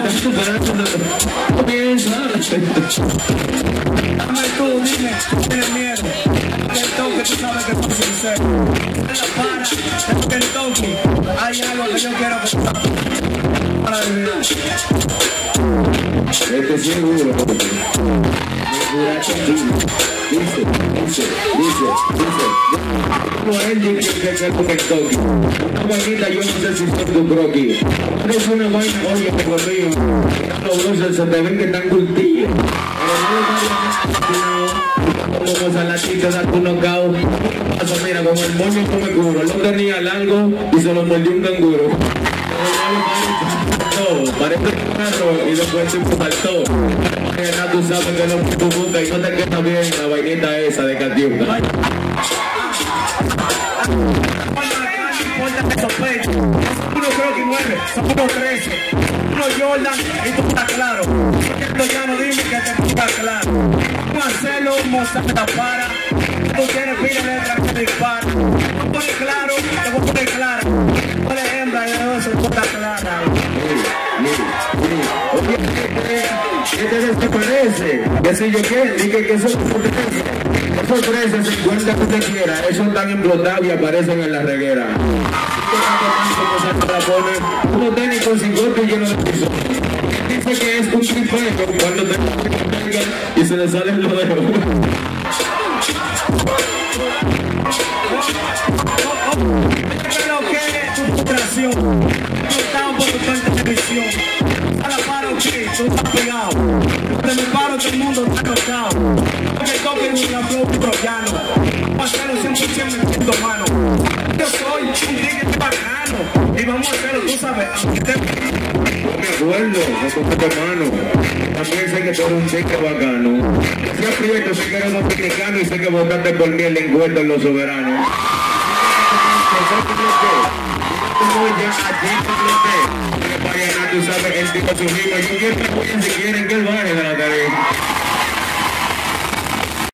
Comienza. Dame tú, dime, tienes miedo. El toque, tú sabes que soy sincero. En la para, el toque. Hay algo que yo quiero que tú para vivir. Este sí es duro, dice. Como él dice que es como el toque. Una vainita, yo no sé si son tu croquis. Es una vaina, oye, te conmigo. Los brothers se te ven que están cultillos. Pero no como salatito, da tu knockout. Paso, mira, como el moño come curo. Lo tenía largo y se lo mordió un canguro. Parece un carro y después se saltó. Tú sabes que no tu boca y no te queda bien la vainita esa de Catiuca. Uno creo que 9, son unos 13. Uno Jordan y tú estás claro. Esto ya no dime que te estás claro. Marcelo Mozart la para. Tú tienes pila de letras que te dispara. Tú pones claro, te voy a poner claro. Tú eres hembra y de eso tú estás clara. ¿Qué te parece? ¿Qué sé yo qué? Dije que esos 13 se encuentran que usted quiera. Esos están explotados y aparecen en la reguera. Unos tenis con 50 llenos de piso. Dice que es un tripleto cuando te y se le salen los dedos. Pero que tu frustración, tú estás por tu televisión. A la paro, ok, tú estás pegado. De mi paro, todo el mundo está tocado. Porque toque un flow troyano. Hacerlo 100% metiendo mano. Yo soy un tigre bacano. Y vamos a hacerlo, tú sabes, aunque te... Me acuerdo, me compré tu mano. También sé que tú eres un tigre bacano. Si aprieto, sé que eres dominicano y sé que votaste por mí el encuentro en los soberanos. Como ya aquí tú sabes, el tipo su mismo. Yo quiero que si quieren que él baje de la tarea.